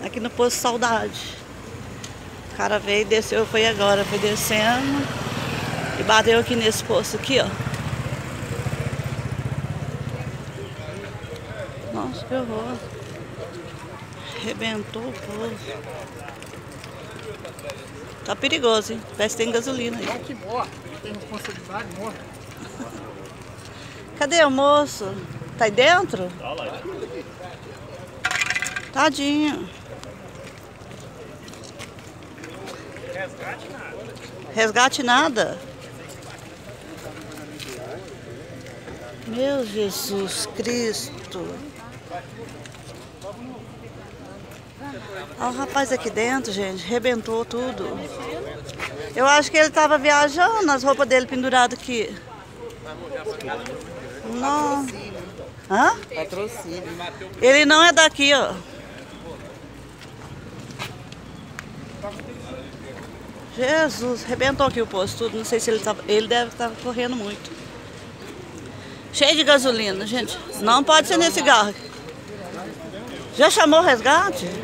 Aqui no posto Saudade. O cara veio e desceu, foi agora, foi descendo e bateu aqui nesse posto aqui, ó. Nossa, que horror. Arrebentou o posto. Tá perigoso, hein? Parece que tem gasolina aí. Não que morre, ele tem responsabilidade, morre. Cadê o moço? Tá aí dentro? Tá lá. Tadinho. Resgate nada. Resgate nada? Meu Jesus Cristo. Olha o rapaz aqui dentro, gente. Arrebentou tudo. Eu acho que ele tava viajando, as roupas dele penduradas aqui. Não. Hã? Patrocínio. Ele não é daqui, ó. Jesus, arrebentou aqui o posto tudo. Não sei se ele tava. Ele deve estar correndo muito. Cheio de gasolina, gente. Não pode ser nesse carro. Já chamou o resgate?